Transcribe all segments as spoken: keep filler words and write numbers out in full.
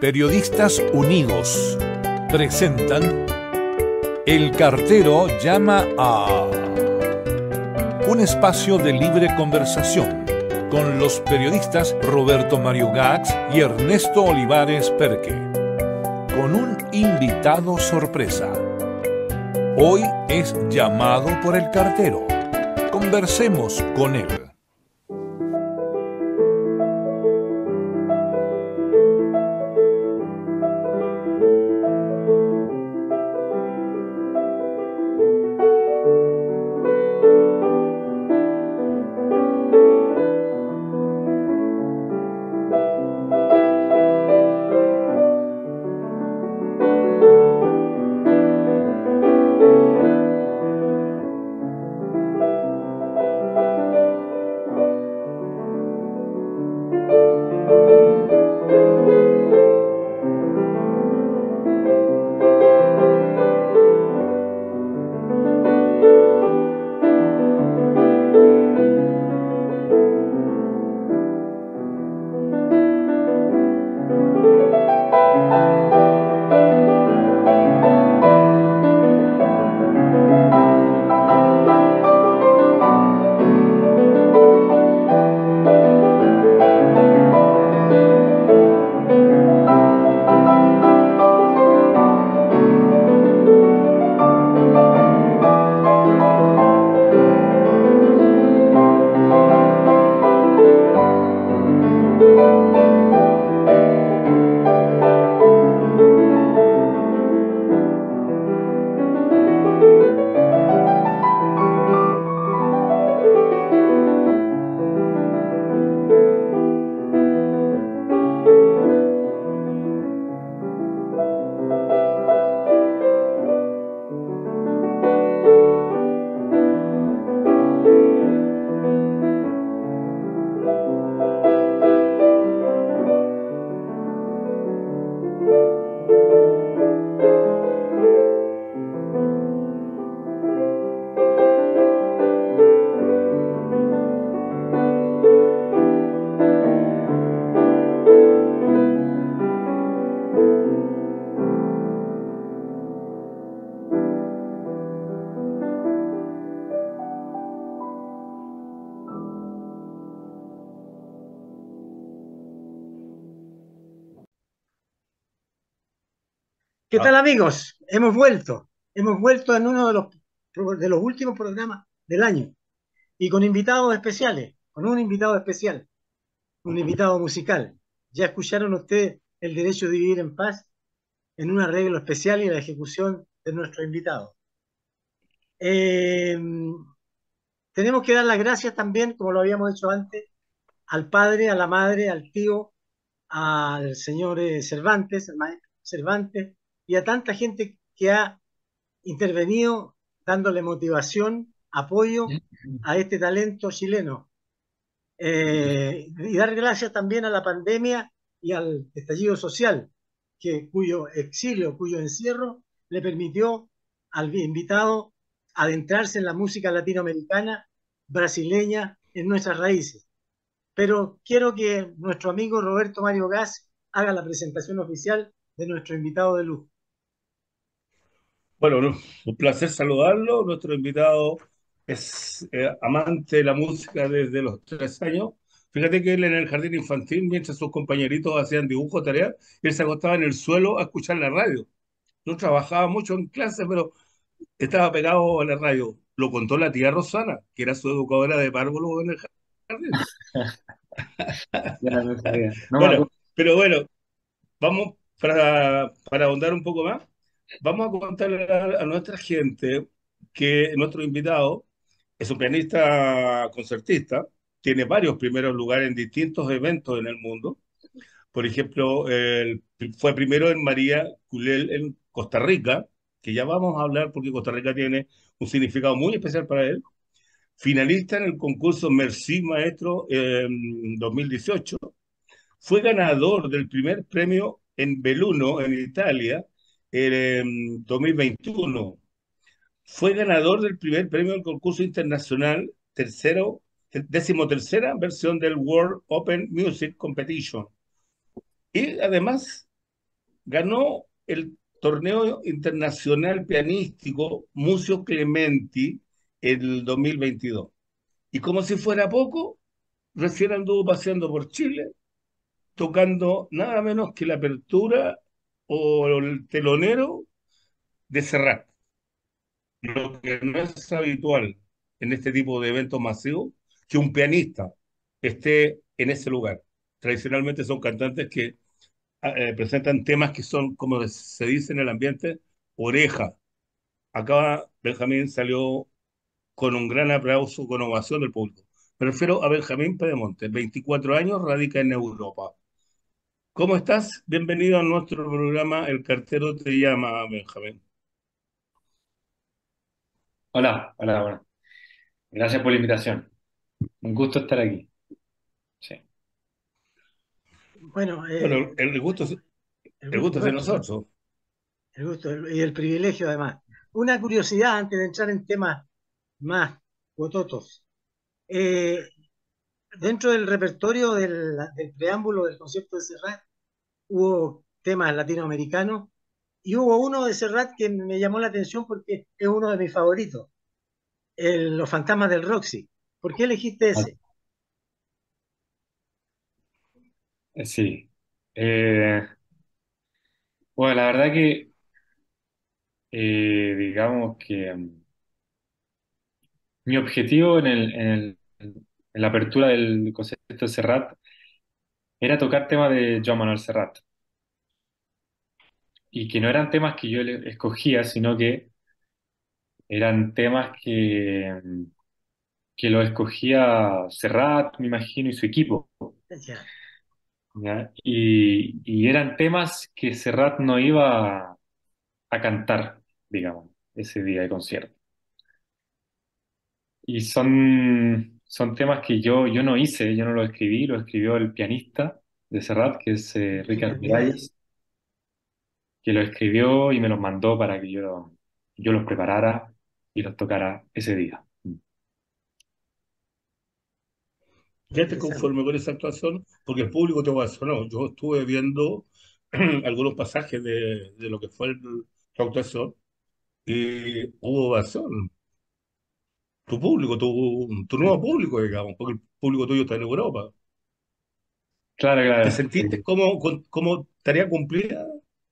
Periodistas Unidos presentan El Cartero llama a... un espacio de libre conversación con los periodistas Roberto Mario Gax y Ernesto Olivares Perque, con un invitado sorpresa. Hoy es llamado por el cartero. Conversemos con él. ¿Qué tal, amigos? Hemos vuelto. Hemos vuelto en uno de los, de los últimos programas del año y con invitados especiales, con un invitado especial, un invitado musical. Ya escucharon ustedes El Derecho de Vivir en Paz en un arreglo especial y la ejecución de nuestro invitado. Eh, tenemos que dar las gracias también, como lo habíamos hecho antes, al padre, a la madre, al tío, al señor eh, Cervantes, el maestro Cervantes, y a tanta gente que ha intervenido dándole motivación, apoyo a este talento chileno. Eh, y dar gracias también a la pandemia y al estallido social, que, cuyo exilio, cuyo encierro le permitió al invitado adentrarse en la música latinoamericana, brasileña, en nuestras raíces. Pero quiero que nuestro amigo Roberto Mario Gas haga la presentación oficial de nuestro invitado de lujo. Bueno, no, un placer saludarlo. Nuestro invitado es eh, amante de la música desde los tres años. Fíjate que él en el jardín infantil, mientras sus compañeritos hacían dibujo, tareas, él se acostaba en el suelo a escuchar la radio. No trabajaba mucho en clase, pero estaba pegado a la radio. Lo contó la tía Rosana, que era su educadora de párvulos en el jardín. Ya no sabía. No me Bueno, acuerdo. pero bueno, vamos para, para ahondar un poco más. Vamos a contarle a, a nuestra gente que nuestro invitado es un pianista concertista, tiene varios primeros lugares en distintos eventos en el mundo. Por ejemplo, él fue primero en María Culel en Costa Rica, que ya vamos a hablar porque Costa Rica tiene un significado muy especial para él. Finalista en el concurso Merci Maestro en dos mil dieciocho. Fue ganador del primer premio en Belluno, en Italia, en dos mil veintiuno. Fue ganador del primer premio del concurso internacional, tercero, décimo tercera versión del World Open Music Competition. Y además ganó el torneo internacional pianístico Mucio Clementi el dos mil veintidós. Y como si fuera poco, recién anduvo paseando por Chile, tocando nada menos que la apertura o el telonero de Serrat, lo que no es habitual en este tipo de eventos masivos, que un pianista esté en ese lugar. Tradicionalmente son cantantes que eh, presentan temas que son, como se dice en el ambiente, oreja. Acá Benjamín salió con un gran aplauso, con ovación del público. Me refiero a Benjamín Pedemonte, veinticuatro años, radica en Europa. ¿Cómo estás? Bienvenido a nuestro programa El Cartero te llama, Benjamín. Hola, hola, bueno. Gracias por la invitación. Un gusto estar aquí. Sí. Bueno, Bueno, eh, el gusto, es- el el gusto gusto es es de nuestro, ¿no? nosotros. El gusto y el privilegio además. Una curiosidad antes de entrar en temas más bototos. Eh, Dentro del repertorio del, del preámbulo del concierto de Serrat hubo temas latinoamericanos y hubo uno de Serrat que me llamó la atención porque es uno de mis favoritos, el- Los Fantasmas del Roxy. ¿Por qué elegiste Ah, ese? eh, sí. Eh, bueno, la verdad que, eh, digamos que mm, mi objetivo en el, en el- en la apertura del concierto de Serrat era tocar temas de Joan Manuel Serrat. Y que no eran temas que yo le- escogía, sino que eran temas que, mm, que lo escogía Serrat, me imagino, y su equipo. Ya, ¿Ya? Y, y eran temas que Serrat no iba a, a cantar, digamos, ese día de concierto. Y son, son temas que yo, yo no hice, yo no lo escribí, lo escribió el pianista de Serrat, que es eh, Ricard Richard Miralles. Miralles, que lo escribió y me los mandó para que yo, yo los preparara y los tocara ese día. Ya te Interesante. conforme con esa actuación, porque el público te va a sonar. Yo estuve viendo algunos pasajes de, de lo que fue el- tu actuación y hubo ovación. Tu público, tu, tu nuevo público, digamos, porque el público tuyo está en Europa. Claro, ¿Te claro. sentiste como, con- como tarea cumplida?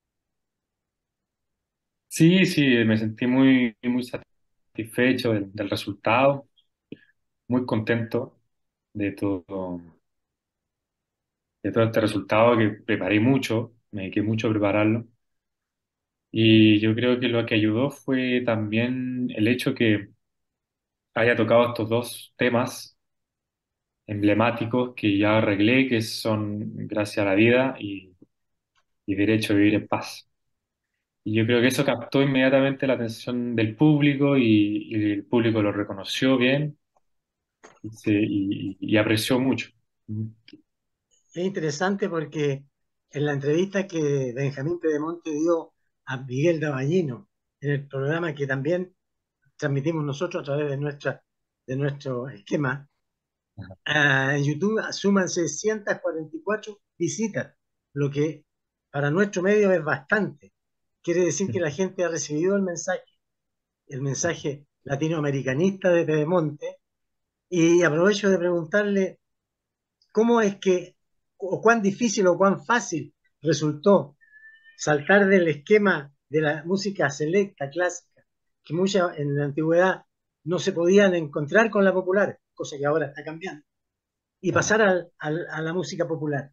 Sí, sí, me sentí muy, muy satisfecho del, del resultado, muy contento de todo, de todo este resultado que preparé mucho, me dediqué mucho a prepararlo. Y yo creo que lo que ayudó fue también el hecho que haya tocado estos dos temas emblemáticos que ya arreglé, que son Gracias a la vida y, y Derecho a vivir en paz. Y yo creo que eso captó inmediatamente la atención del público y, y el público lo reconoció bien y, se- y- y apreció mucho. Es interesante porque en la entrevista que Benjamín Pedemonte dio a Miguel Daballino en el programa que también transmitimos nosotros a través de, nuestra, de nuestro esquema, ah, en YouTube suman seiscientas cuarenta y cuatro visitas, lo que para nuestro medio es bastante. Quiere decir que la gente ha recibido el mensaje, el mensaje latinoamericanista de Pedemonte, y aprovecho de preguntarle cómo es que, o cuán difícil o cuán fácil resultó saltar del esquema de la música selecta, clásica, que muchas en la antigüedad no se podían encontrar con la popular, cosa que ahora está cambiando, y Ajá. pasar al, al, a la música popular.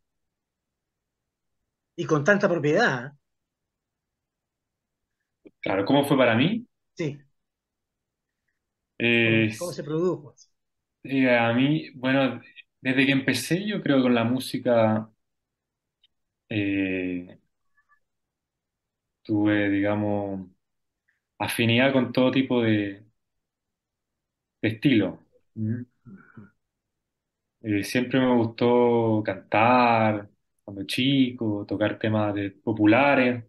Y con tanta propiedad, ¿eh? Claro, ¿cómo fue para mí? Sí, ¿cómo, Eh, cómo se produjo? eh, a mí, bueno, desde que empecé yo creo con la música eh, tuve, digamos, afinidad con todo tipo de, de estilo. ¿Mm? Eh, siempre me gustó cantar cuando chico, tocar temas de populares,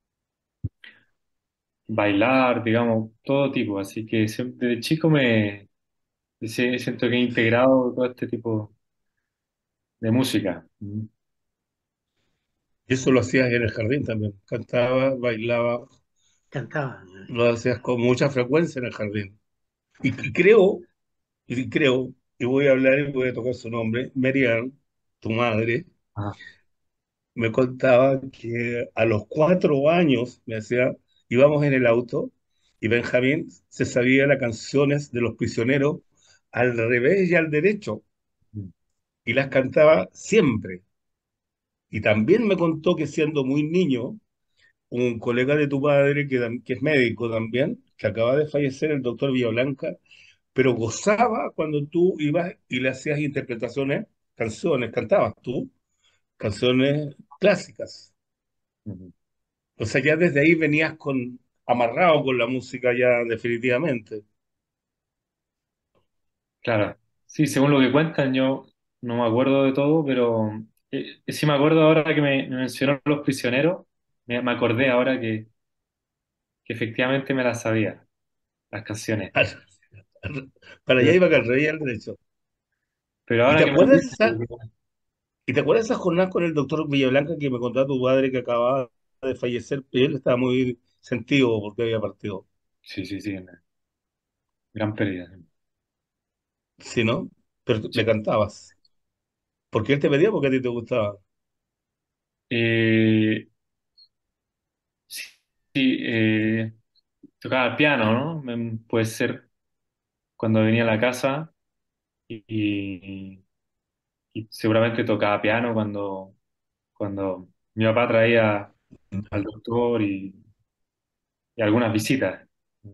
bailar, digamos, todo tipo. Así que siempre, desde chico me si- siento que he integrado todo este tipo de música. ¿Mm? Eso lo hacías en el jardín también. Cantabas, bailabas, Cantaba. lo hacías con mucha frecuencia en el jardín. Y, y creo, y creo, y voy a hablar y voy a tocar su nombre, Marianne, tu madre, Ah, me contaba que a los cuatro años, me decía, íbamos en el auto y Benjamín se sabía las canciones de los prisioneros al revés y al derecho mm, y las cantaba siempre. Y también me contó que siendo muy niño, un colega de tu padre que, tam- que es médico también, que acaba de fallecer, el doctor Villablanca, pero gozaba cuando tú ibas y le hacías interpretaciones, canciones, cantabas tú, canciones clásicas. mm. O sea, ya desde ahí venías con, amarrado con la música ya definitivamente. Claro. Sí, según lo que cuentan, yo no me acuerdo de todo, pero eh, sí me acuerdo ahora que me, me mencionó Los Prisioneros, me, me acordé ahora que, que efectivamente me las sabía, las canciones. Para allá Pero, iba que al revés y al derecho. pero ¿Y ahora te que me lo acuerdas de dices, esa, y te acuerdas de esa jornada con el doctor Villablanca que me contaba tu padre que acababa de fallecer? Y él estaba muy sentido porque había partido. sí, sí, sí, una gran pérdida. ¿Sí, no? Pero tú Sí. le cantabas. Porque él te pedía porque a ti te gustaba. Eh, sí, sí, eh, tocaba el piano, ¿no? Me- puede ser cuando venía a la casa y, y- y seguramente tocaba piano cuando, cuando mi papá traía al doctor y, y algunas visitas.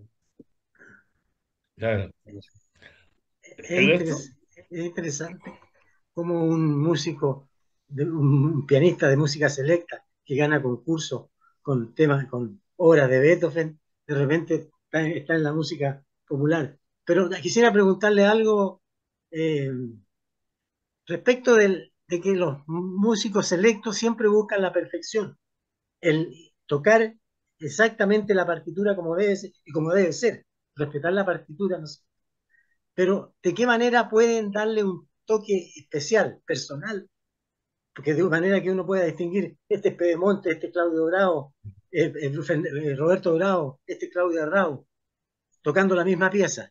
Claro. Es, ¿El resto? interes- es interesante como un músico, de- un pianista de música selecta que gana concursos con temas, con obras de Beethoven, de repente está, en está en la música popular. Pero quisiera preguntarle algo eh, respecto del- de que los músicos selectos siempre buscan la perfección, el tocar exactamente la partitura como debe ser, y como debe ser, respetar la partitura, no sé. Pero ¿de qué manera pueden darle un toque especial, personal? Porque de manera que uno pueda distinguir, este es Pedemonte, este es Claudio Bravo, eh, eh, eh, Roberto Bravo, este es Claudio Bravo, tocando la misma pieza.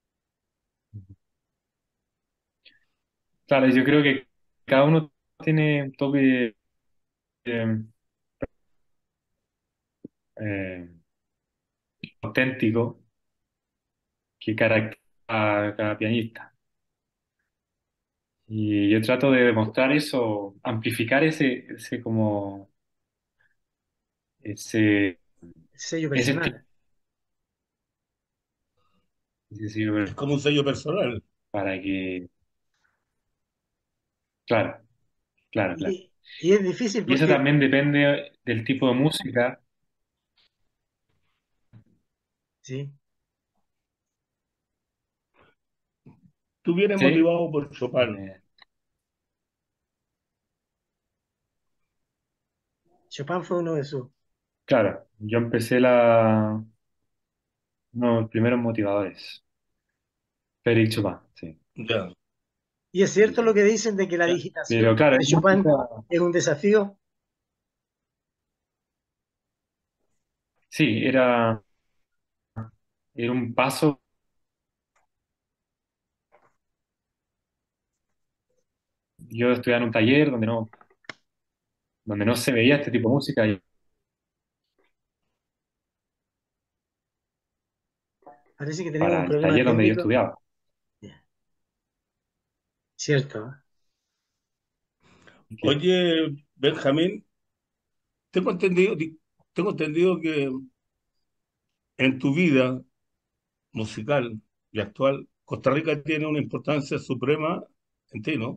Claro, yo creo que cada uno tiene un toque eh, eh, auténtico que caracteriza a cada pianista. Y yo trato de demostrar eso, amplificar ese, ese como ese, El sello ese estilo, personal. ese estilo Es como un sello personal. para que, claro, claro, claro. Y, y es difícil Y eso porque, también depende del tipo de música. sí, Tú vienes Sí, motivado por Chopin. eh, Chopin fue uno de sus... claro, yo empecé la, uno de los primeros motivadores, Félix Chopin, sí, Ya. Y es sí, cierto lo sí. que dicen de que la Pero digitación claro, de es música, Chopin es un desafío. sí, era, era un paso. Yo estudiaba en un taller donde no, donde no se veía este tipo de música y Parece que tenemos un para el problema taller donde yo técnico. estudiaba. Cierto. Y que, Oye, Benjamín, tengo entendido, di- tengo entendido que en tu vida musical y actual, Costa Rica tiene una importancia suprema en ti, ¿no?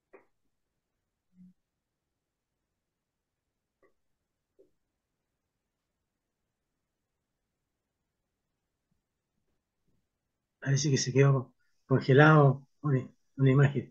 Parece que se quedó congelado una, una imagen.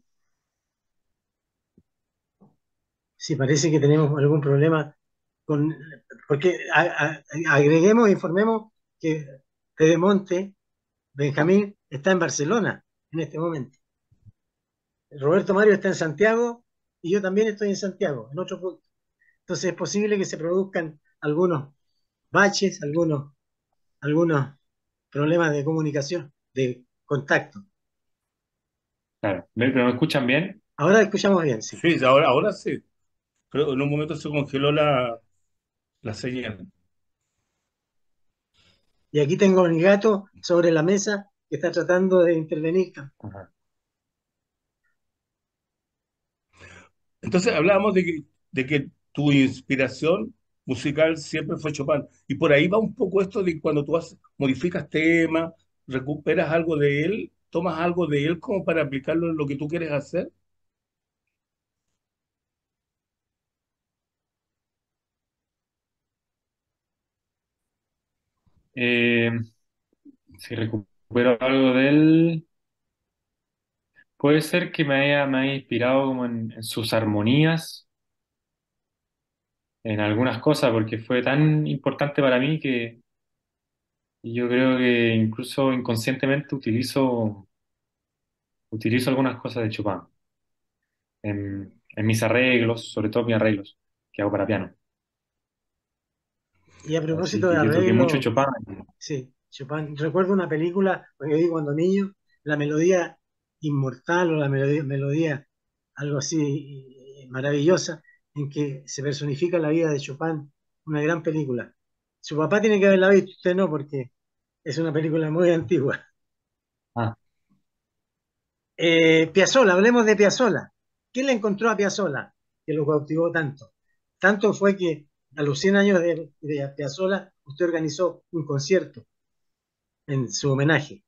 Sí, parece que tenemos algún problema con, porque a- a- agreguemos, informemos que Pedemonte, Benjamín, está en Barcelona en este momento. Roberto Mario está en Santiago y yo también estoy en Santiago, en otro punto. Entonces es posible que se produzcan algunos baches, algunos, algunos problemas de comunicación, de contacto. Claro. ¿Ve? ¿Pero me escuchan bien? Ahora escuchamos bien, sí. Sí, ahora, ahora sí. Creo que en un momento se congeló la, la señal. Y aquí tengo a mi gato sobre la mesa que está tratando de intervenir. Ajá. Entonces hablábamos de que, de que tu inspiración musical siempre fue Chopin. Y por ahí va un poco esto de cuando tú haces, modificas temas, recuperas algo de él, tomas algo de él como para aplicarlo en lo que tú quieres hacer. Eh, si recupero algo de él, puede ser que me haya, me haya inspirado como en, en sus armonías, en algunas cosas, porque fue tan importante para mí que yo creo que incluso inconscientemente utilizo, utilizo algunas cosas de Chopin en, en mis arreglos, sobre todo mis arreglos que hago para piano. Y a Así propósito de que yo toqué mucho arreglo, Chopin. sí, Chopin, recuerdo una película que vi cuando niño, la melodía inmortal o la melodía, melodía algo así eh, maravillosa, en que se personifica la vida de Chopin, una gran película. Su papá tiene que haberla visto, usted no, porque es una película muy antigua. Ah, Eh, Piazzolla, hablemos de Piazzolla. ¿Qué le encontró a Piazzolla que lo cautivó tanto? Tanto fue que a los cien años de, de Piazzolla usted organizó un concierto en su homenaje.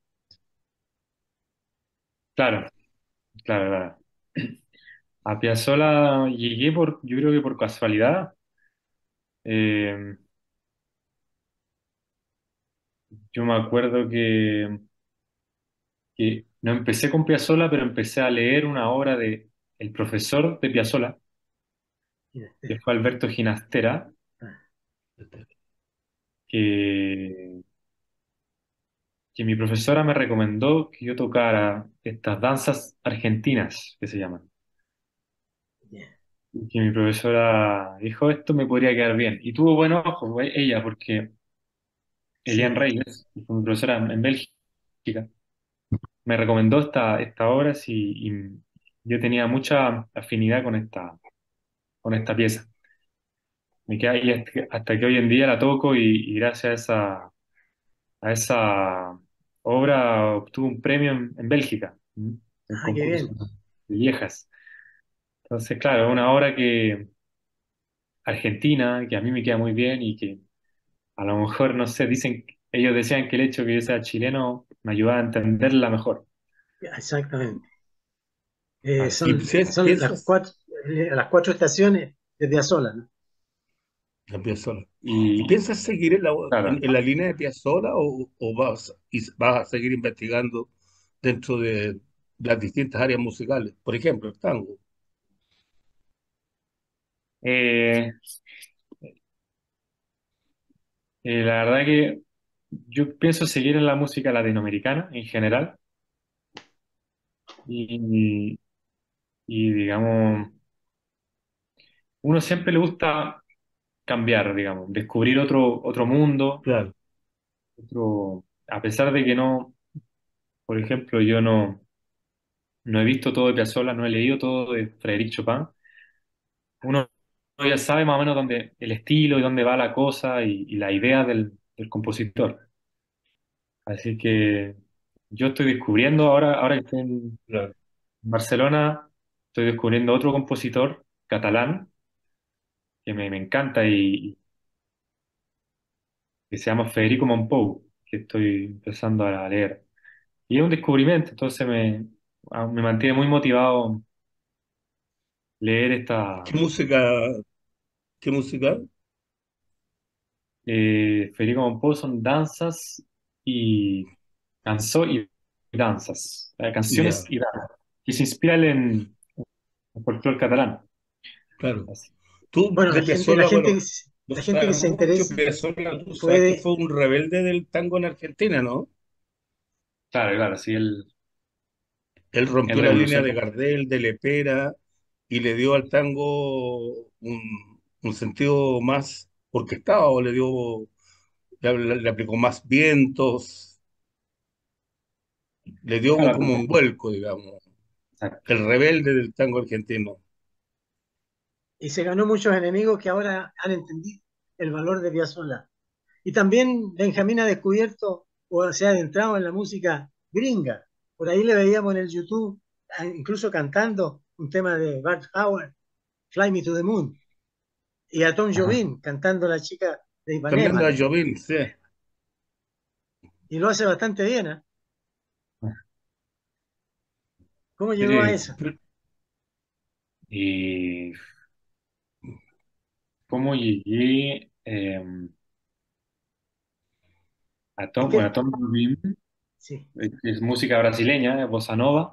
claro, claro, claro. A Piazzolla llegué por, yo creo que por casualidad. Eh, yo me acuerdo que, que no empecé con Piazzolla, pero empecé a leer una obra de el profesor de Piazzolla, que fue Alberto Ginastera, que, que mi profesora me recomendó que yo tocara estas danzas argentinas que se llaman. Y que mi profesora dijo, esto me podría quedar bien. Y tuvo buen ojo, fue ella, porque Eliane Sí, Reyes, que fue mi profesora en Bélgica, me recomendó esta, esta obra sí, y yo tenía mucha afinidad con esta, con esta pieza. Me queda ahí hasta, que hasta que hoy en día la toco y, y gracias a esa, a esa obra obtuve un premio en, en Bélgica, ¿m? En ah, qué concurso bien. de viejas. Entonces, claro, es una obra que argentina, que a mí me queda muy bien y que a lo mejor, no sé, dicen, ellos decían que el hecho de que yo sea chileno me ayudaba a entenderla mejor. Exactamente. Eh, Así Y son, pi- son las piensas, cuatro, eh, las cuatro estaciones de Piazzolla, ¿no? la Piazzolla. ¿Y y, piensas seguir en la, claro, en, en la línea de Piazzolla o, o vas, y vas a seguir investigando dentro de las distintas áreas musicales? Por ejemplo, el tango. eh, eh, la verdad que yo pienso seguir en la música latinoamericana en general y, y digamos, uno siempre le gusta cambiar, digamos, descubrir otro, otro mundo, Claro. otro, a pesar de que no, por ejemplo, yo no, no he visto todo de Piazzolla, no he leído todo de Frédéric Chopin, uno, uno ya sabe más o menos dónde, el estilo y dónde va la cosa y, y la idea del, del compositor. Así que yo estoy descubriendo ahora, ahora que estoy en Claro. Barcelona, estoy descubriendo otro compositor catalán que me, me encanta y, que se llama Federico Mompou, que estoy empezando a leer. Y es un descubrimiento, entonces me, ah, me mantiene muy motivado leer esta. ¿Qué música, qué música? Eh, Federico Mompou son danzas y canzó y danzas, eh, canciones Ya, y danzas, que se inspiran en el folclore catalán. claro. Así. Tú Bueno, de la gente, la Piazzolla, gente, bueno, que se- no la gente que se sabemos mucho. interesa Piazzolla, tú sabes que puede, fue un rebelde del tango en Argentina, ¿no? Claro, claro, sí, el, Él el rompió la línea de revolucionario. Gardel, de Lepera, y le dio al tango un, un sentido más orquestado, le dio, le, le aplicó más vientos, le dio un- Claro, como un vuelco, digamos, exacto. el rebelde del tango argentino. Y se ganó muchos enemigos que ahora han entendido el valor de Piazzolla. Y también Benjamín ha descubierto o se ha adentrado en la música gringa. Por ahí le veíamos en el YouTube, ah, incluso cantando un tema de Bart Howard, Fly Me to the Moon, y a Tom Ajá. Jobim cantando La chica de También Ipanema. la Jobim, sí. Y lo hace bastante bien, ¿eh? ¿Cómo llegó a Sí, eso? y cómo llegué eh, a Es Tom, bueno, a que, Tom Jobim, sí, es, es música brasileña, es bossa nova.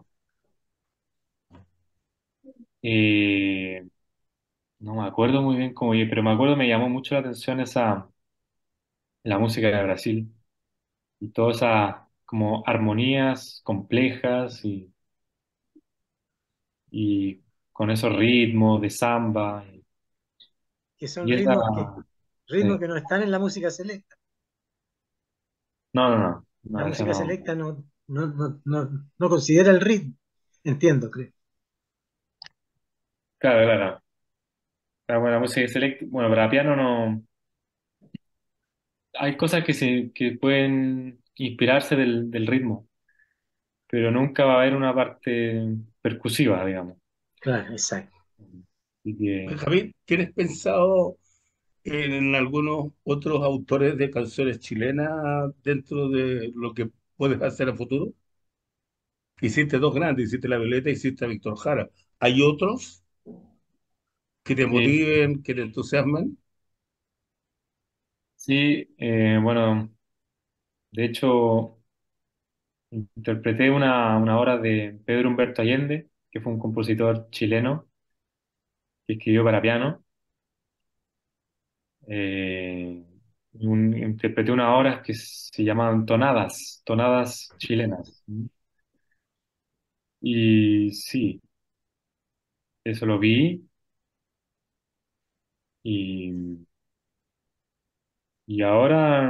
Eh, no me acuerdo muy bien cómo llegué, pero me acuerdo me llamó mucho la atención esa, la música de Brasil y todas esas como armonías complejas y, y con esos ritmos de samba y, que son y esa, ritmos que, ritmos sí. que no están en la música selecta. No, no, no, La no, esa música no. selecta no, no, no, no, no considera el ritmo. Entiendo, creo. Claro, claro. La buena música select, bueno, para piano no. Hay cosas que se que pueden inspirarse del, del ritmo, pero nunca va a haber una parte percusiva, digamos. Claro, exacto. Así que Javier, ¿tienes pensado en algunos otros autores de canciones chilenas dentro de lo que puedes hacer a futuro? Hiciste dos grandes, hiciste La Violeta y hiciste a Víctor Jara. ¿Hay otros que te eh, motiven, que te entusiasmen? sí, eh, bueno, de hecho, interpreté una, una obra de Pedro Humberto Allende, que fue un compositor chileno que escribió para piano. Eh, un- interpreté una obra que se llaman tonadas, tonadas chilenas. Y sí, eso lo vi y, y ahora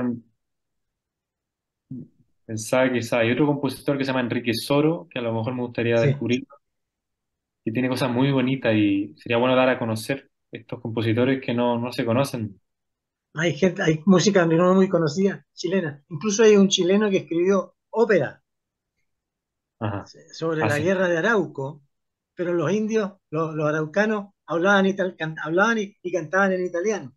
pensaba que quizá hay otro compositor que se llama Enrique Soro, que a lo mejor me gustaría Sí. descubrir, que tiene cosas muy bonitas y sería bueno dar a conocer estos compositores que no, no se conocen. Hay gente, hay música no muy conocida, chilena. Incluso hay un chileno que escribió ópera Ajá. sobre Ah, la sí. guerra de Arauco, pero los indios, los, los araucanos, hablaban, ital- can- hablaban y, y cantaban en italiano.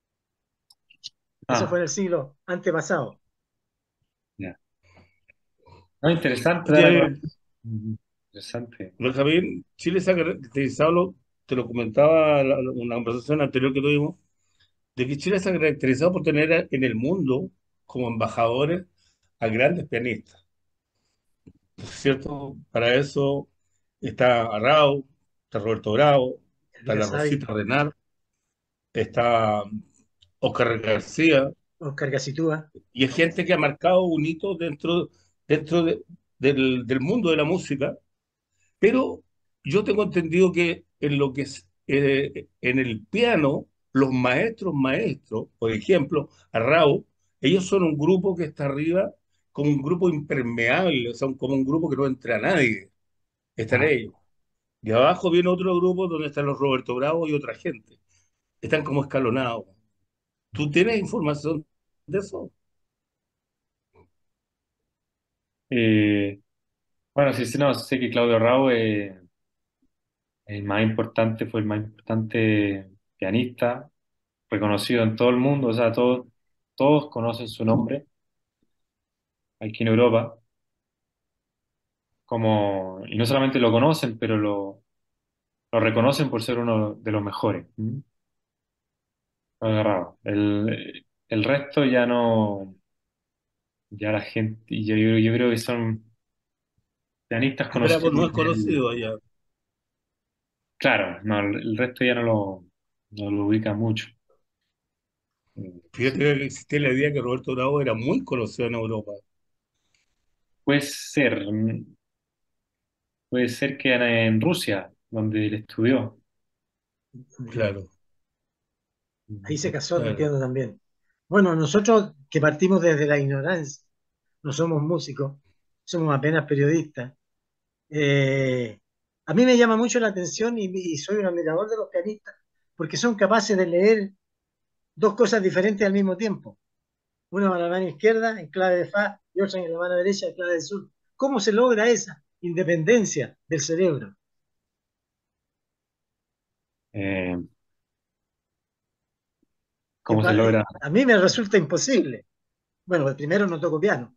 Eso fue Ah, en el siglo antepasado. ya. No, interesante dar a conocer. Oye, Ujú. Interesante. Javier, Chile se ha caracterizado, lo- te lo comentaba la- la- una conversación anterior que tuvimos, de que Chile se ha caracterizado por tener a- en el mundo como embajadores a grandes pianistas, ¿no es cierto? Para eso está Arrau, está Roberto Bravo, está Elías la Sabi, Rosita Renal, está Oscar García, Oscar Gacitúa, y es gente que ha marcado un hito dentro, dentro de- del, del mundo de la música. Pero yo tengo entendido que en lo que es eh, en el piano, los maestros maestros, por ejemplo, Arrau, ellos son un grupo que está arriba como un grupo impermeable, son como un grupo que no entra a nadie, están Ajá. ellos. Y abajo viene otro grupo donde están los Roberto Bravo y otra gente. Están como escalonados. ¿Tú tienes información de eso? Eh, bueno, sí, sí, no, sé que Claudio Rao es el más importante, fue el más importante pianista, reconocido en todo el mundo, o sea, todos, todos conocen su nombre aquí en Europa, como, y no solamente lo conocen, pero lo, lo reconocen por ser uno de los mejores. ¿Mm? Agarrado. El, el resto ya no, ya la gente, yo, yo, yo creo que son pianistas El Bravo conocidos no es de él. conocido allá. Claro, no, el, el resto ya no lo, no lo ubica mucho. Mm, Fíjate sí. que existía la idea que Roberto Bravo era muy conocido en Europa. Puede ser, mm, puede ser que en, en Rusia, donde él estudió. Ujú. Claro. Ahí se casó, Claro. entiendo también. Bueno, nosotros que partimos desde la ignorancia, no somos músicos, somos apenas periodistas. eh, a mí me llama mucho la atención y, y soy un admirador de los pianistas porque son capaces de leer dos cosas diferentes al mismo tiempo. Una en la mano izquierda en clave de fa y otra en la mano derecha en clave de sol. ¿Cómo se logra esa independencia del cerebro? Eh, Que ¿Cómo se pa- logra? a mí me resulta imposible. Bueno, primero no toco piano.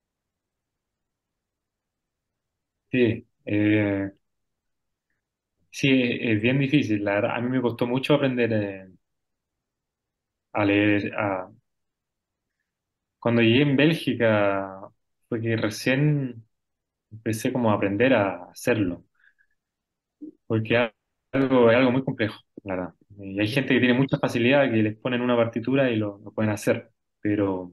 Sí, eh, sí, es bien difícil. La verdad, a mí me costó mucho aprender eh, a leer. A... Cuando llegué en Bélgica, fue que recién empecé como a aprender a hacerlo, porque es algo, es algo muy complejo, la verdad. Y hay gente que tiene mucha facilidad, que les ponen una partitura y lo, lo pueden hacer, pero,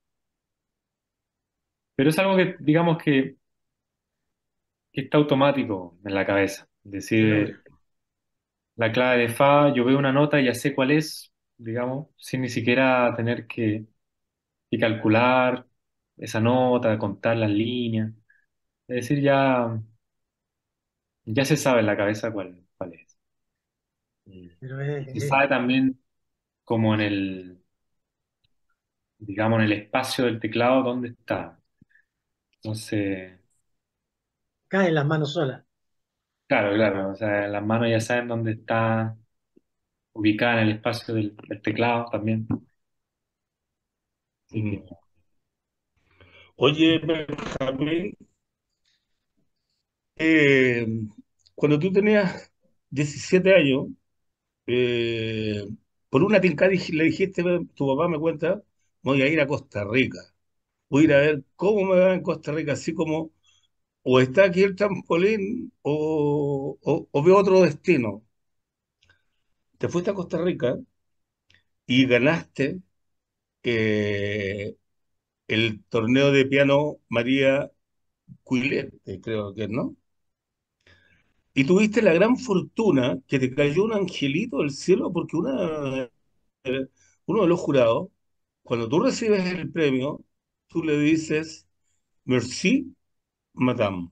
pero es algo que, digamos que, que está automático en la cabeza. Es Se decir, logra. la clave de fa, yo veo una nota y ya sé cuál es, digamos, sin ni siquiera tener que, que calcular esa nota, contar las líneas. Es decir, ya, ya se sabe en la cabeza cuál, cuál es. Y, Pero y es- se es- sabe también como en el, digamos, en el espacio del teclado dónde está. Entonces, cae en las manos solas. claro, claro, o sea, las manos ya saben dónde está ubicada en el espacio del, del teclado también. Así Mm. que, Oye, Benjamín, eh, cuando tú tenías diecisiete años, eh, por una tincada dij- le dijiste, tu papá me cuenta, voy a ir a Costa Rica, voy a ir a ver cómo me va en Costa Rica, así como o está aquí el trampolín o, o, o veo otro destino. Te fuiste a Costa Rica y ganaste eh, el torneo de piano María Cuilete, creo que, ¿no? Y tuviste la gran fortuna que te cayó un angelito del cielo porque una, uno de los jurados, cuando tú recibes el premio, tú le dices, merci, madame.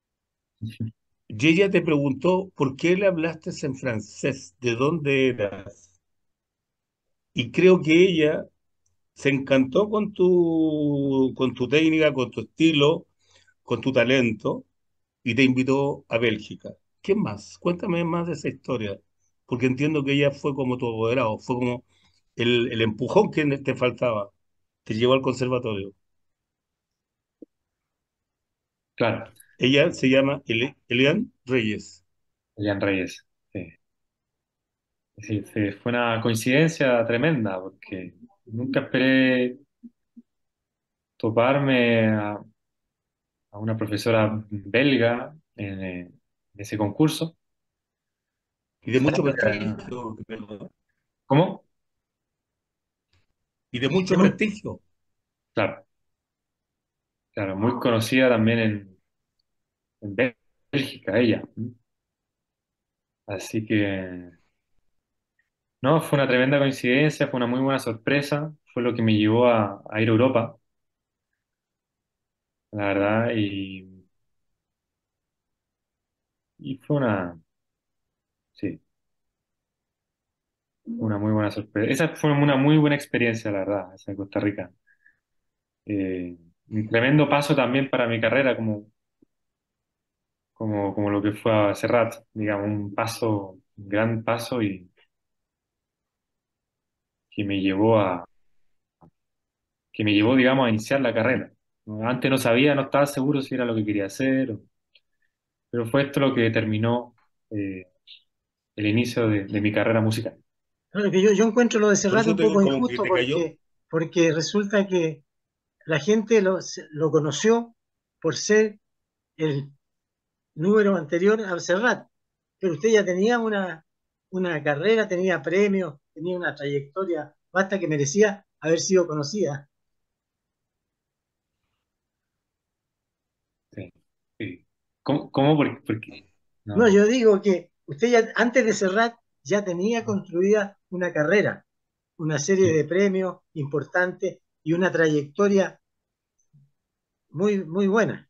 Y ella te preguntó por qué le hablaste en francés, de dónde eras. Y creo que ella se encantó con tu, con tu técnica, con tu estilo, con tu talento y te invitó a Bélgica. ¿Qué más? Cuéntame más de esa historia, porque entiendo que ella fue como tu apoderado, fue como el, el empujón que te faltaba, te llevó al conservatorio. claro, Ella se llama Ele- Elian Reyes. Elian Reyes. Sí. Sí, sí, fue una coincidencia tremenda porque nunca esperé toparme a, a una profesora belga en, eh, en ese concurso. Y de mucho Eh, prestigio, creo, ¿no? ¿Cómo? Y de De mucho muy- prestigio. Claro, claro, muy conocida también en, en Bélgica, ella. Así que, no, fue una tremenda coincidencia, fue una muy buena sorpresa, fue lo que me llevó a, a ir a Europa, la verdad, y, y fue una, sí, una muy buena sorpresa. Esa fue una muy buena experiencia, la verdad, esa en Costa Rica. Eh, un tremendo paso también para mi carrera, como, como, como lo que fue a Serrat, digamos, un paso, un gran paso y que me llevó a, que me llevó, digamos, a iniciar la carrera. ¿No? Antes no sabía, no estaba seguro si era lo que quería hacer, pero fue esto lo que determinó eh, el inicio de, de mi carrera musical. Claro que yo, yo encuentro lo de Por Serrat eso un te, poco como que injusto te cayó. porque, porque resulta que la gente lo, se- lo conoció por ser el número anterior a Serrat, pero usted ya tenía una, una carrera, tenía premios, tenía una trayectoria basta que merecía haber sido conocida. Sí, sí. ¿Cómo? ¿Cómo? Porque, porque- No, no. yo digo que usted ya antes de Serrat ya tenía construida una carrera. una serie de premios importantes y una trayectoria muy, muy buena.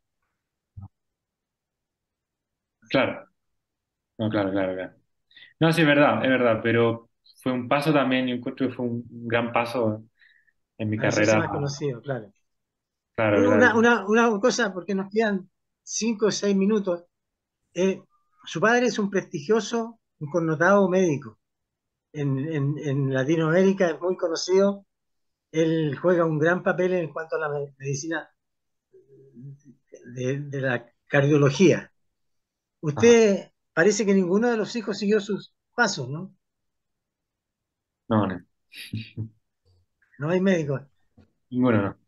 Claro, no, claro, claro, claro. No, sí, es verdad, es verdad, pero fue un paso también, yo encuentro que fue un, un gran paso en mi A hacerse carrera. más conocido, claro. Claro, Una, claro. una, una cosa, porque nos quedan cinco o seis minutos. Eh, su padre es un prestigioso, un connotado médico. En, en, en Latinoamérica es muy conocido. Él juega un gran papel en cuanto a la me- medicina de, de la cardiología. Ajá. Usted parece que ninguno de los hijos siguió sus pasos, ¿no? No, no, No hay médicos. ninguno, no.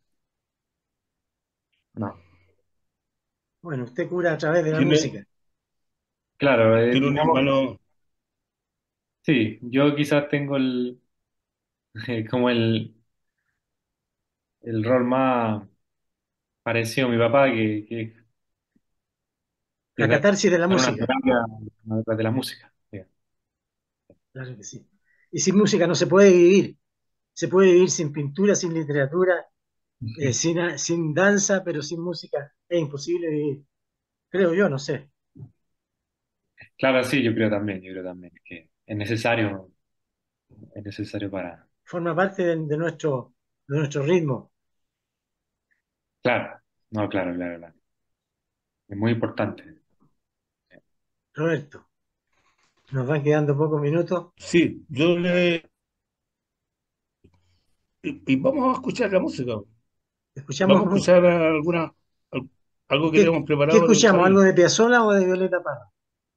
No. Bueno, usted cura a través de la Tiene, música. Claro, eh, tiene un digamos, hermano, sí, yo quizás tengo el, como el, el rol más parecido a mi papá, que, que, que La es dar catarsis de la dar una música. terapia a través de la música. Sí. Claro que sí. Y sin música no se puede vivir. Se puede vivir sin pintura, sin literatura, eh, sin, a- sin danza, pero sin música es imposible vivir. Creo yo, no sé. Claro, sí, yo creo también, yo creo también que es necesario, es necesario para, Forma parte de, de nuestro, de nuestro ritmo. claro, no, claro, claro, claro. Es muy importante. Roberto, nos van quedando pocos minutos. sí, yo le... Y, y vamos a escuchar la música. Escuchamos, Vamos a mu- escuchar alguna, al- algo que ¿qué, tenemos qué preparado en el escuchamos? ¿Algo cabin. de Piazzolla o de Violeta Parra?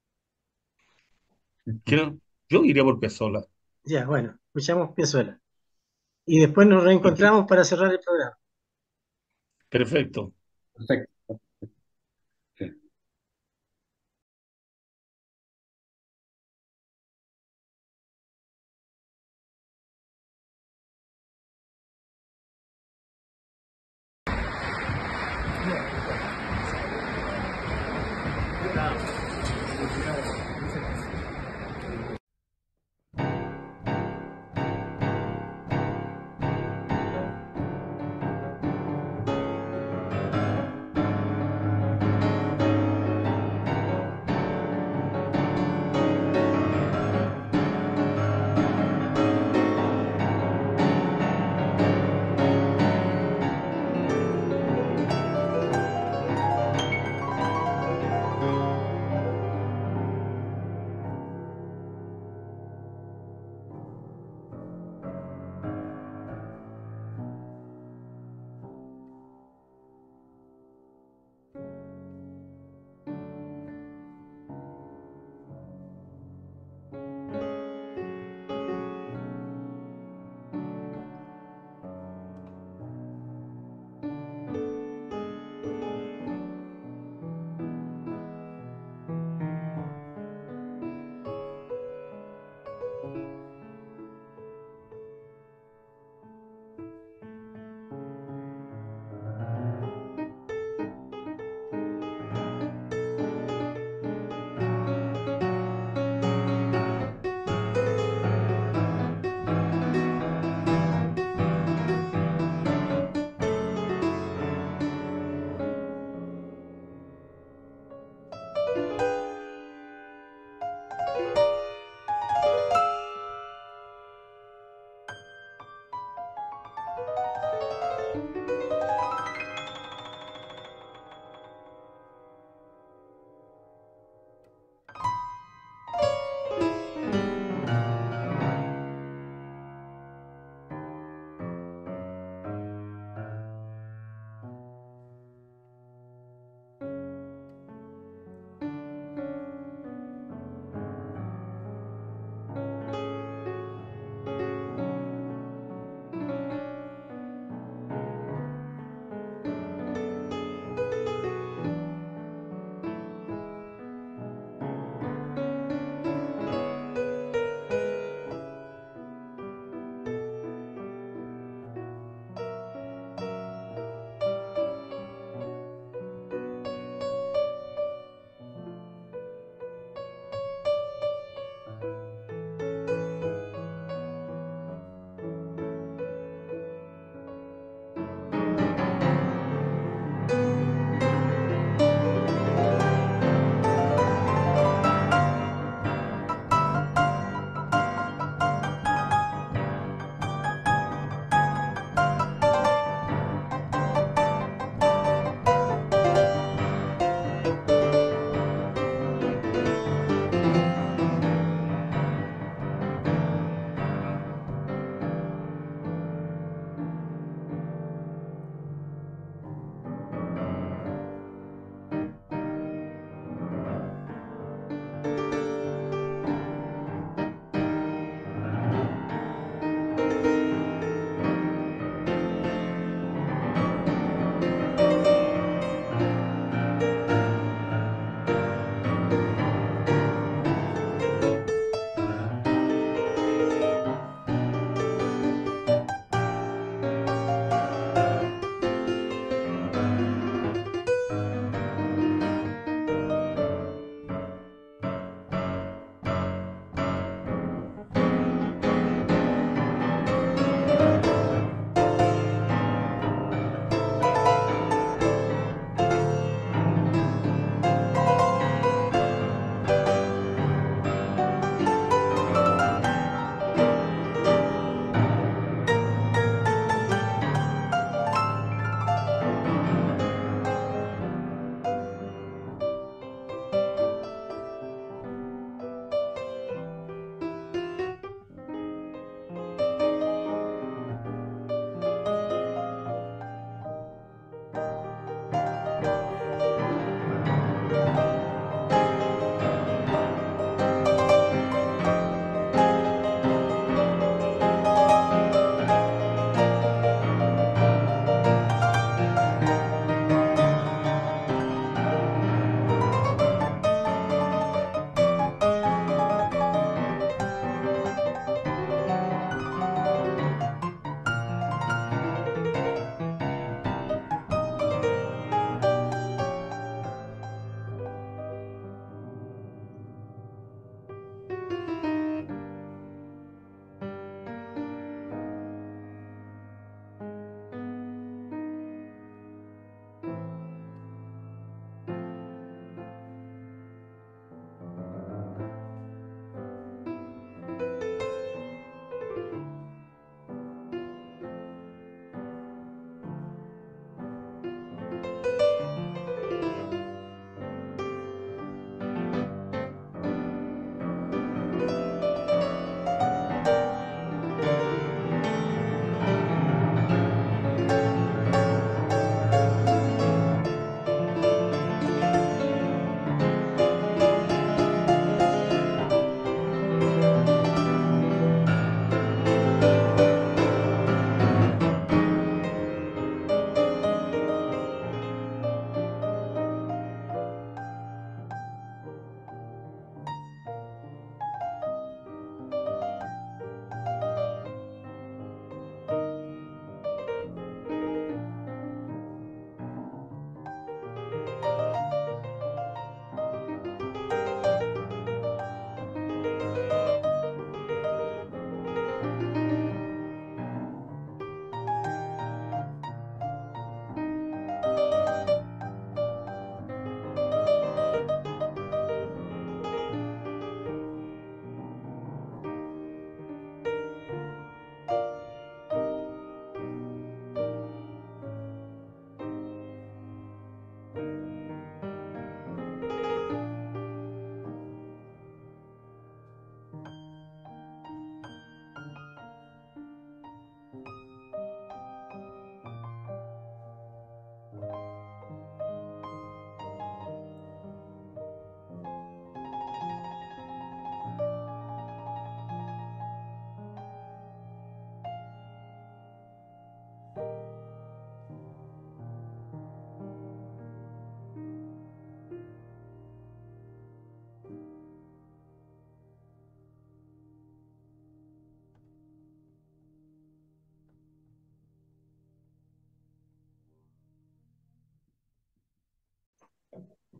¿Quién? Yo iría por Piazzolla. Ya, bueno, escuchamos Piazzolla. Y después nos reencontramos para cerrar el programa. Perfecto. Perfecto. Sí.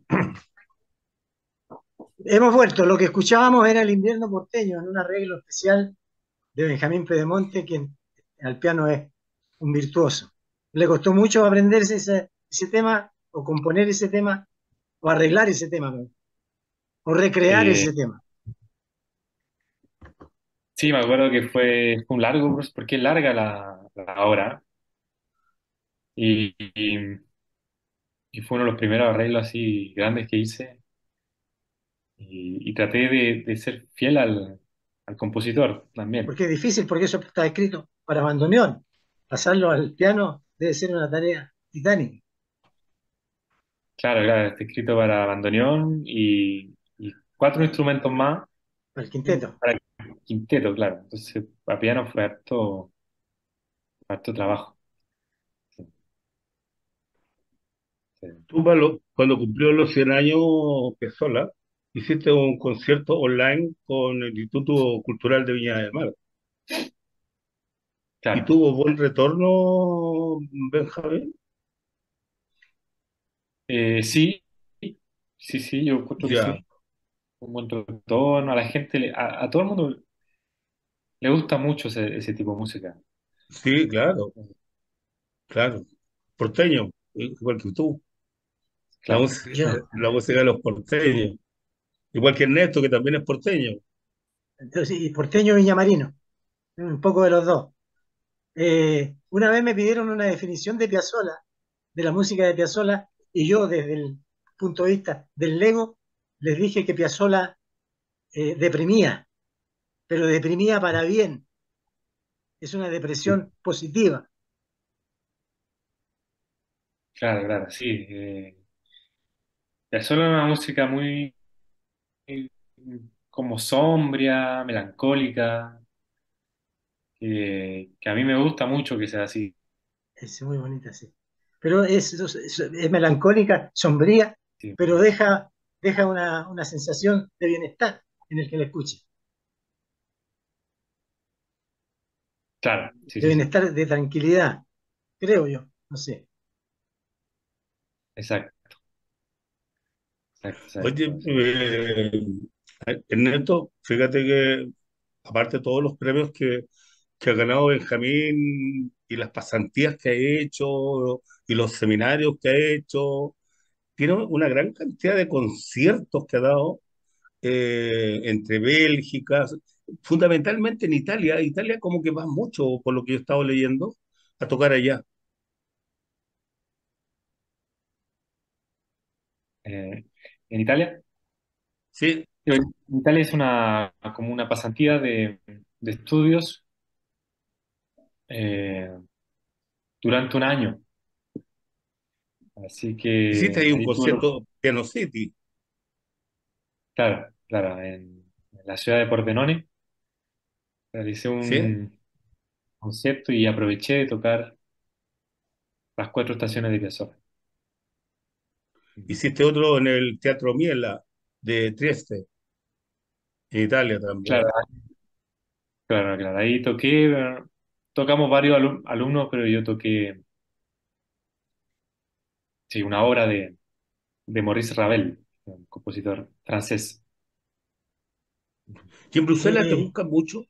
Hemos vuelto. Lo que escuchábamos era el invierno porteño en un arreglo especial de Benjamín Pedemonte, quien al piano es un virtuoso. Le costó mucho aprenderse ese, ese tema, o componer ese tema, o arreglar ese tema, o recrear Eh, ese tema. sí, me acuerdo que fue, fue un largo, proceso, porque es larga la, la obra. Y, y, y fue uno de los primeros arreglos así grandes que hice. Y, y traté de, de ser fiel al, al compositor también. Porque es difícil, porque eso está escrito para bandoneón. Pasarlo al piano debe ser una tarea titánica, Claro, claro, está escrito para bandoneón y, y cuatro instrumentos más para el quinteto. para quinteto, claro. Entonces, para piano fue harto, harto trabajo. Sí, sí. Tú, Pablo, cuando cumplió los cien años Piazzolla, hiciste un concierto online con el Instituto Cultural de Viña del Mar. ¿Y Claro. tuvo buen retorno, Benjamín? Eh, sí, sí, sí, yo encuentro que Ya, sí. Un buen retorno, a la gente, le- a, a todo el mundo le gusta mucho ese, ese tipo de música. sí, claro, claro. Porteño, igual que tú. La Claro. música, Yo, la música de los porteños. Igual que Ernesto, que también es porteño. entonces, y porteño viñamarino, un poco de los dos. Eh, una vez me pidieron una definición de Piazzolla, de la música de Piazzolla, y yo desde el punto de vista del Lego les dije que Piazzolla eh, deprimía, pero deprimía para bien, es una Sí, depresión positiva. claro, claro, sí. Eh, es solo una música muy eh, como sombria, melancólica, que, que a mí me gusta mucho que sea así. Es muy bonita, sí. Pero es, es, es melancólica, sombría, Sí. pero deja, deja una, una sensación de bienestar en el que la escuche, Claro, sí, de sí, sí. bienestar, de tranquilidad, creo yo, no sé. Exacto, exacto, Oye, exacto. Sí. eh, Ernesto, fíjate que aparte de todos los premios que, que ha ganado Benjamín y las pasantías que ha hecho y los seminarios que ha hecho, tiene una gran cantidad de conciertos que ha dado eh, entre Bélgica, fundamentalmente en Italia. Italia como que va mucho, por lo que yo he estado leyendo, a tocar allá. Eh, en Italia, Sí, en Italia es una como una pasantía de, de estudios eh, durante un año. Así hiciste que ahí un ahí tuve, lo- concierto Piano City, claro, claro, en, en la ciudad de Pordenone realicé ¿sí? un concierto y aproveché de tocar las cuatro estaciones de Piazzolla. Hiciste otro en el Teatro Miela de Trieste, en Italia Claro, también. claro, claro. Ahí toqué, eh, tocamos varios alum- alumnos, pero yo toqué, sí, una obra de, de Maurice Ravel, un compositor francés. ¿Y en Bruselas te Eh, buscan mucho,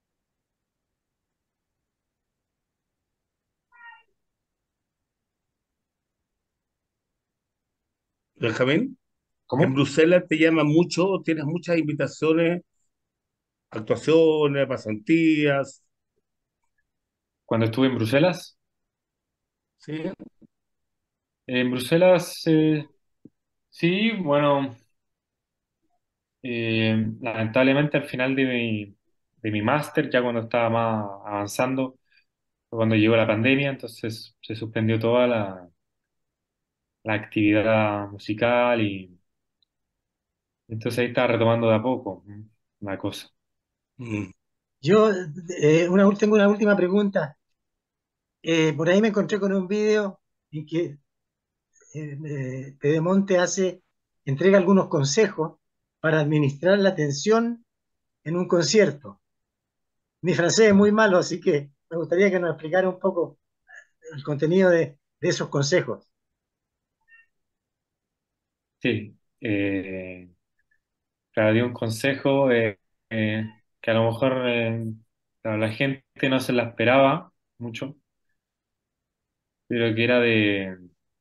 Benjamín? En ¿Cómo? Bruselas te llaman mucho, tienes muchas invitaciones, actuaciones, pasantías, Cuando estuve en Bruselas, ¿sí? en Bruselas, eh, sí, bueno, eh, lamentablemente al final de mi, de mi máster, ya cuando estaba más avanzando, fue cuando llegó la pandemia, entonces se suspendió toda la, la actividad musical y entonces ahí estaba retomando de a poco, ¿no? La cosa. Mm. yo eh, una, tengo una última pregunta. Eh, por ahí me encontré con un video en que eh, eh, Pedemonte hace, entrega algunos consejos para administrar la tensión en un concierto. Mi francés es muy malo, así que me gustaría que nos explicara un poco el contenido de, de esos consejos. sí. Eh, claro, dio un consejo eh, eh, que a lo mejor eh, claro, la gente no se la esperaba mucho, pero que era de,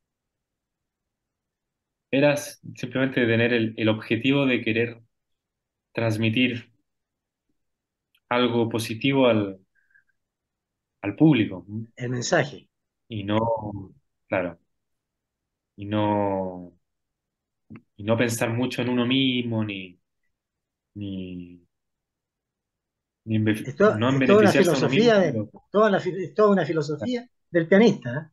era simplemente de tener el, el objetivo de querer transmitir algo positivo al, al público, ¿no? El mensaje. Y no, claro, y no, y no pensar mucho en uno mismo, ni, ni, ni en be- Es, to- no en es toda una beneficiarse a uno mismo, filosofía de, pero toda la fi- es toda una filosofía del pianista,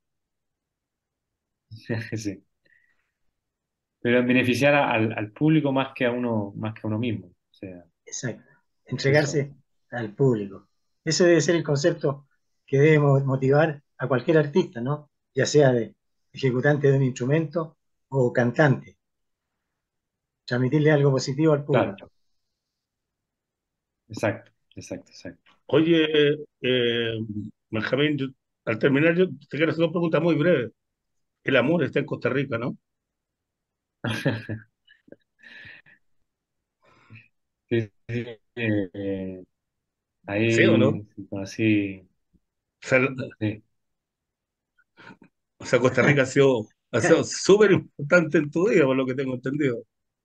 sí. Pero en beneficiar a- al, al público más que a uno, más que a uno mismo. O sea, ¿eh? Exacto. eso, Entregarse al público. Ese debe ser el concepto que debe mo- motivar a cualquier artista, ¿no? Ya sea de ejecutante de un instrumento o cantante. Transmitirle algo positivo al público. claro, exacto, exacto, exacto. Oye, eh, Benjamín, yo- al terminar, yo te quiero hacer una pregunta muy breve. El amor está en Costa Rica, ¿no? Sí, sí, eh, ¿Sí o no? ahí sí, conocí, O sea, sí. o sea, Costa Rica ha sido, ha sido súper importante en tu vida, por lo que tengo entendido.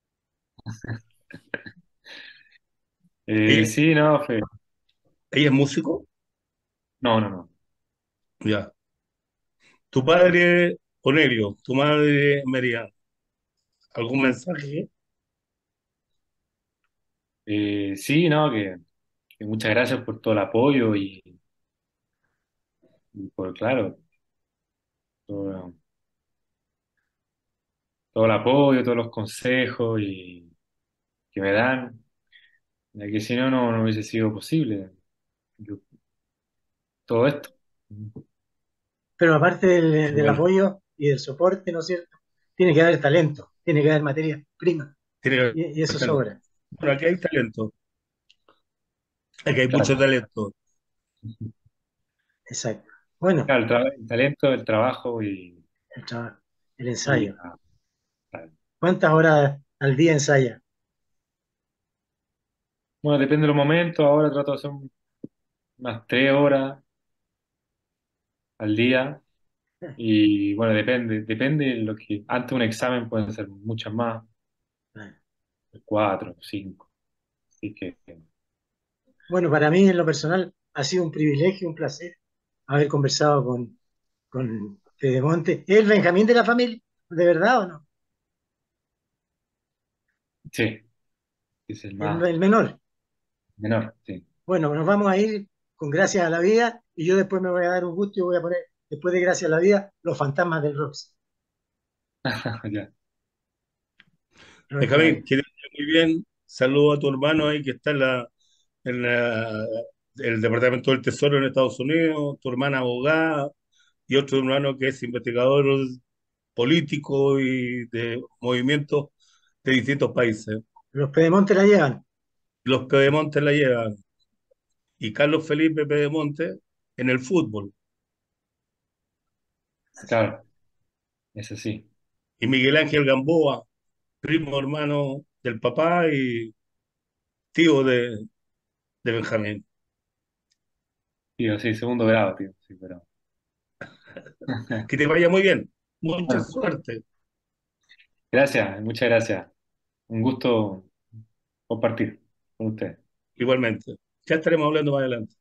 Eh, ¿Ella, sí, no, fue, ella es músico? no, no, no. Ya. Tu padre, Onerio, tu madre, Merian. ¿Algún mensaje? Eh, sí, no, que, que muchas gracias por todo el apoyo y, y por, claro, todo, todo el apoyo, todos los consejos y, que me dan, ya que si no, no, no hubiese sido posible yo- todo esto. Pero aparte del, Qué del bueno. apoyo y del soporte, ¿no es cierto? Tiene que haber talento, tiene que haber materia prima. Tiene que Y, y eso haber talento. sobra. Bueno, aquí hay talento. Aquí hay mucho Claro, talento. Exacto. Bueno, claro, el, tra- el talento, el trabajo y, el trabajo, el y ensayo. la- la- ¿Cuántas horas al día ensaya? bueno, depende de los momentos, ahora trato de hacer un- unas tres horas al día y bueno, depende, depende de lo que, antes de un examen pueden ser muchas más, cuatro, cinco, así que Bueno, para mí en lo personal ha sido un privilegio, un placer haber conversado con, con Pedemonte. ¿Es el Benjamín de la familia? ¿De verdad o no? sí, es el El, más el menor. menor, sí. Bueno, nos vamos a ir con Gracias a la Vida y yo después me voy a dar un gusto y voy a poner, después de Gracias a la Vida, Los Fantasmas del Rox. Ya. Roberto Benjamín, Valle. que te vaya muy bien. Saludo a tu hermano ahí que está en la, en la- el Departamento del Tesoro en Estados Unidos, tu hermana abogada y otro hermano que es investigador político y de movimientos de distintos países. Los Pedemonte la llevan. Los Pedemonte la llevan y Carlos Felipe Pedemonte en el fútbol Claro, es así. y Miguel Ángel Gamboa, primo hermano del papá y tío de, de Benjamín. Tío, sí, segundo grado, tío, sí, pero. Que te vaya muy bien. Mucha Bueno, suerte. gracias, muchas gracias. Un gusto compartir con usted. Igualmente. Ya estaremos hablando más adelante.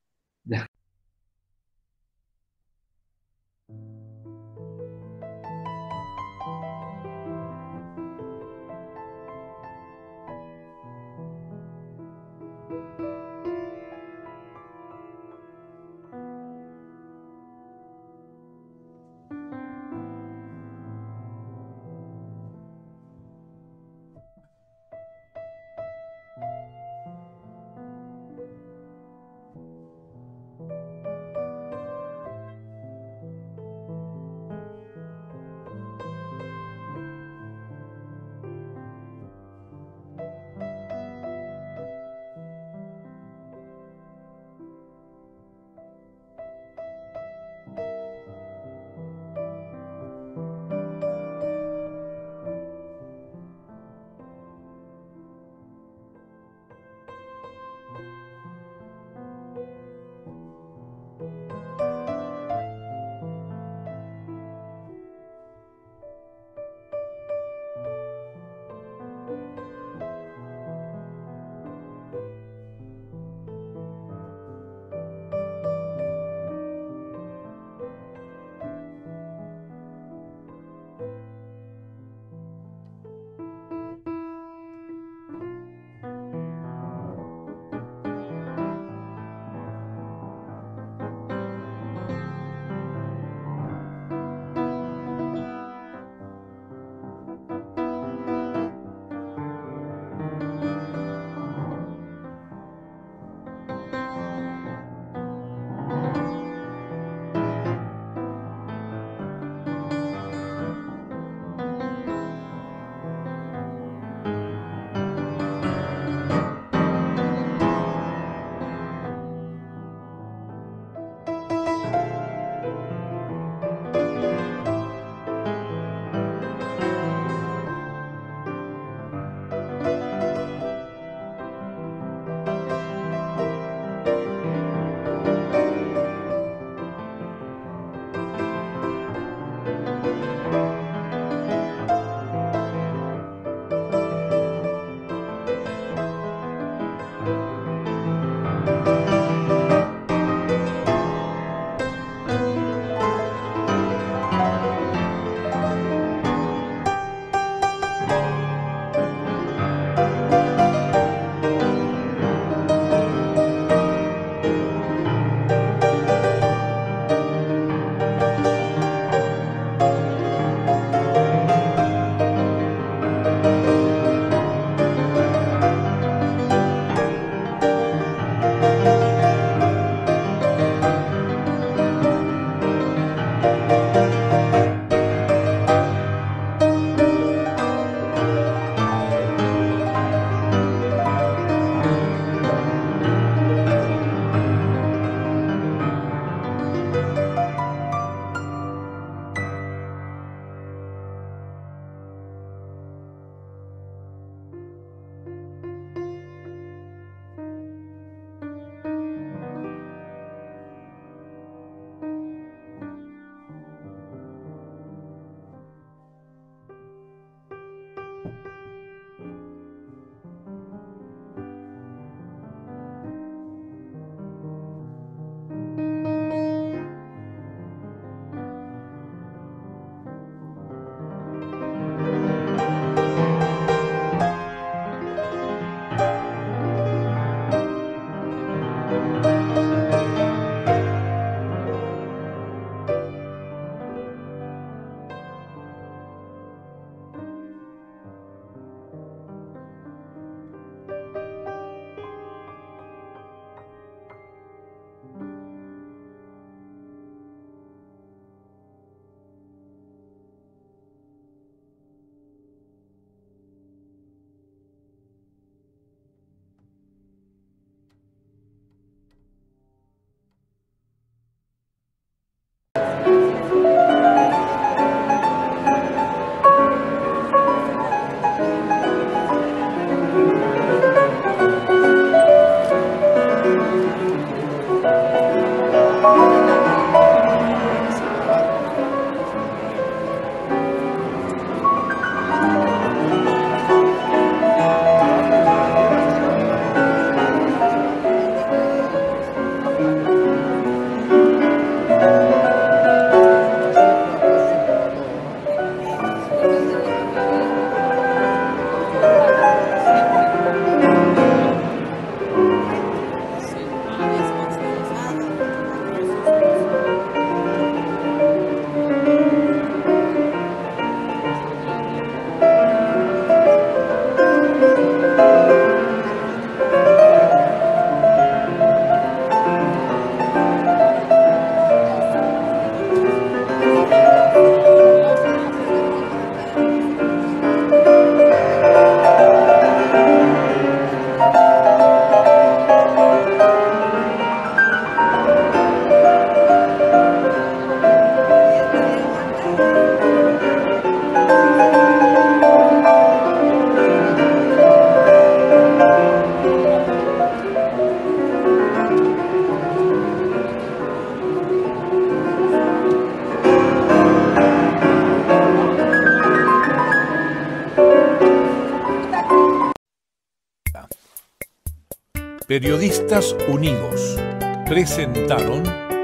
Periodistas Unidos presentaron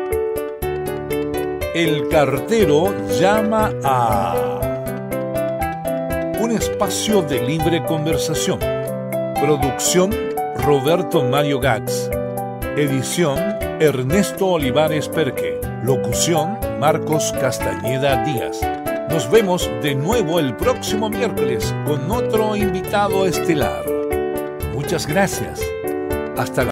El Cartero llama a... un espacio de libre conversación. Producción Roberto Mario Gax. Edición Ernesto Olivares Perque. Locución Marcos Castañeda Díaz. Nos vemos de nuevo el próximo miércoles con otro invitado estelar. Muchas gracias. Hasta la